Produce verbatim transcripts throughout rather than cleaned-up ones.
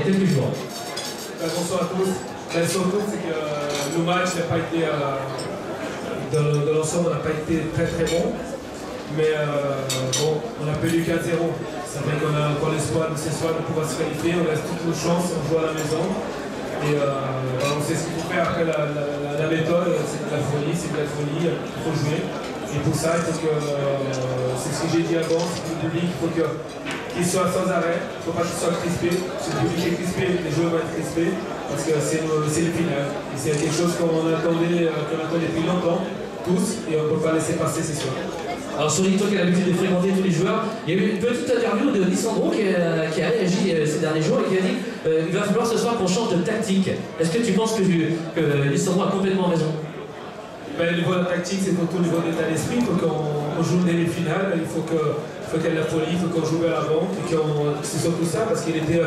Quelques jours. Ben, bonsoir à tous. Ben, surtout, c'est que euh, le match n'a pas été, euh, dans, dans l'ensemble, n'a pas été très très bon. Mais euh, bon, on a perdu quatre zéro. C'est vrai qu'on a encore l'espoir de ce soir de pouvoir se qualifier. On laisse toutes nos chances, on joue à la maison. Et euh, on sait ce qu'il faut faire. Après, la, la, la, la méthode, c'est de la folie, c'est de la folie, il faut jouer. Et pour ça, il faut que, euh, c'est ce que j'ai dit avant, c'est que le public, il faut qu'il soit sans arrêt, il ne faut pas qu'il soit crispé. Si le public est crispé, les joueurs vont être crispés, parce que c'est le, le final. Et c'est quelque chose qu'on attendait, euh, qu'on attendait depuis longtemps, tous, et on ne peut pas laisser passer, c'est sûr. Alors Sony, toi qui as l'habitude de fréquenter tous les joueurs, il y a eu une petite interview de Lissandro qui, euh, qui a réagi euh, ces derniers jours et qui a dit euh, il va falloir ce soir qu'on change de tactique. Est-ce que tu penses que, que Lissandro a complètement raison? Ben, le niveau de la tactique, c'est surtout le niveau d'état d'esprit. Il faut qu'on joue une demi-finale, il faut qu'il y ait de la folie, il faut qu'on joue vers l'avant. C'est surtout ça, parce qu'il était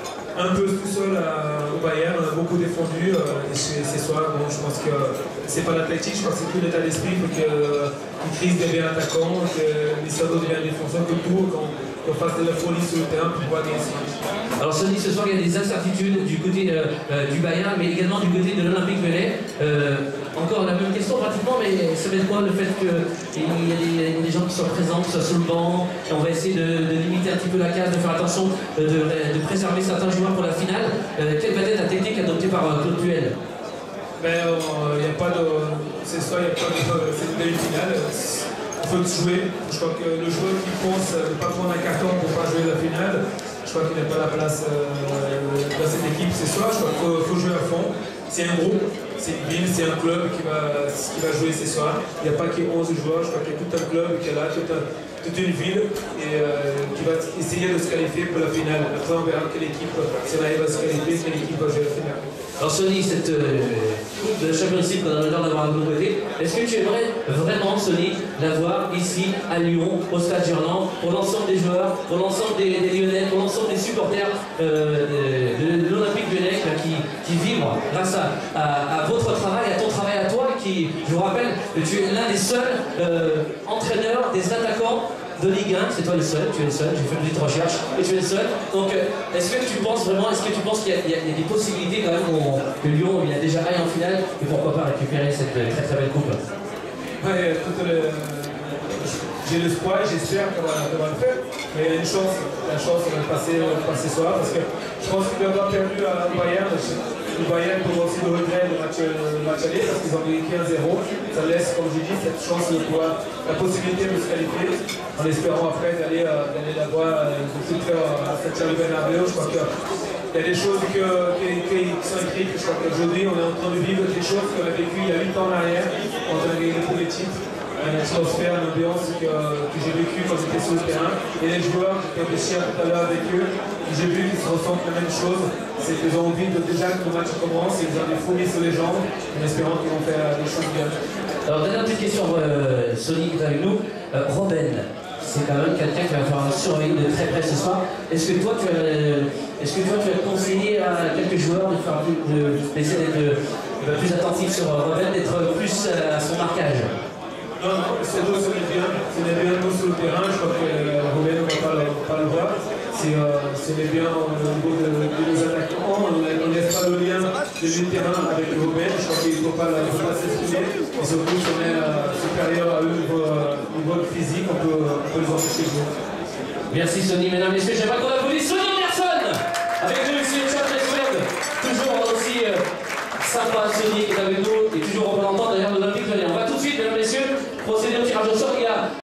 un peu tout seul à, au Bayern, on a beaucoup défendu. Euh, et ces soirs, bon, je pense que c'est pas la tactique, je pense que c'est tout l'état d'esprit. Il faut que Chris devienne attaquant, que Lissandro devienne défenseur, que tout, qu'on qu fasse de la folie sur le terrain pour pouvoir gagner ce match. Alors Sony, ce soir il y a des incertitudes du côté euh, euh, du Bayern, mais également du côté de l'Olympique Lyonnais. Euh, encore la même question pratiquement, mais ça veut dire quoi le fait qu'il y a des, des gens qui soient présents, qui soient sur le banc, et on va essayer de, de limiter un petit peu la casse, de faire attention, de, de, de préserver certains joueurs pour la finale. Euh, quelle va être la technique adoptée par euh, Claude Puel? Ben, il n'y a pas de. C'est ça, il n'y a pas de. C'est une demi-finale. Il faut jouer. Je crois que le joueur qui pense ne pas prendre un carton pour ne pas jouer la finale, je crois qu'il n'a pas la place euh, dans cette équipe ce soir. Je crois qu'il faut, faut jouer à fond. C'est un groupe, c'est une ville, c'est un club qui va, qui va jouer ce soir. Il n'y a pas que onze joueurs, je crois qu'il y a tout un club qui est là, toute, un, toute une ville et, euh, qui va essayer de se qualifier pour la finale. Après, on verra quelle équipe, si on arrive à se qualifier, quelle équipe va jouer la finale. Alors Sony, cette euh, coupe de Champions League qu'on a l'honneur d'avoir à nos côtés, est-ce que tu aimerais vraiment, Sony, l'avoir ici à Lyon, au Stade Gerland, pour l'ensemble des joueurs, pour l'ensemble des, des Lyonnais, pour l'ensemble des supporters euh, de, de l'Olympique Lyonnais qui, qui vibrent grâce à, à, à votre travail, à ton travail à toi, qui, je vous rappelle, que tu es l'un des seuls euh, entraîneurs, des attaquants de Ligue un, c'est toi le seul, tu es le seul, j'ai fait une petite recherche, et tu es le seul. Donc, euh, est-ce que tu penses vraiment, est-ce que tu penses qu'il y, y, y a des possibilités quand même on, que Lyon il a déjà aille en finale, et pourquoi pas récupérer cette très très belle coupe? Ouais, le... j'ai l'espoir, j'espère qu'on va, qu va le faire, mais il y a une chance, la chance on va le passer, on va le passer ce soir, parce que je pense qu'il doit avoir perdu à Bayern. Le Bayern pour aussi le regret du match, le match aller parce qu'ils ont gagné quinze zéro. Ça laisse, comme j'ai dit, cette chance de pouvoir, la possibilité de se qualifier en espérant après d'aller euh, là-bas, euh, de tout faire à cette Charlie Bernabéu. Je crois qu'il y a des choses que, qui, qui sont écrites. Je crois qu'aujourd'hui, on est en train de vivre des choses qu'on a vécues il y a huit ans en arrière, quand on a gagné tous les titres. Une atmosphère, une ambiance que, que j'ai vécu quand j'étais sur le terrain. Et les joueurs, j'étais réfléchi tout à l'heure avec eux, j'ai vu qu'ils se ressentent la même chose. C'est qu'ils ont envie de déjà que le match commence, ils ont des fouilles sur les jambes, en espérant qu'ils vont faire des choses bien. Alors, dernière petite question, euh, Sony qui est avec nous. Euh, Robben, c'est quand même quelqu'un qui va falloir surveiller de très près ce soir. Est-ce que toi, tu as, est-ce que toi, tu as conseillé à quelques joueurs de faire plus, d'essayer d'être plus attentif sur Robben, d'être plus à son marquage? Non, non, c'est deux sur le terrain, c'est les bien nous sur le terrain, je crois que euh, Robben, on ne va pas, pas le voir. C'est euh, les bien au niveau de, de nos attaquants, on ne laisse pas le lien de terrain avec Robben, je crois qu'il ne faut pas, pas s'exprimer. Et surtout, si on est euh, supérieur à eux au niveau, euh, niveau physique, on peut, on peut les empêcher de jouer. Merci Sony, mesdames et messieurs, j'aimerais qu'on applaudisse Sony Anderson avec nous ici, le chat Suède, toujours aussi euh, sympa Sony qui est avec nous, et toujours représentant d'ailleurs de l'Olympique Lyonnais. On va tout de suite, mesdames et messieurs, procéder au tirage au sort. Il y a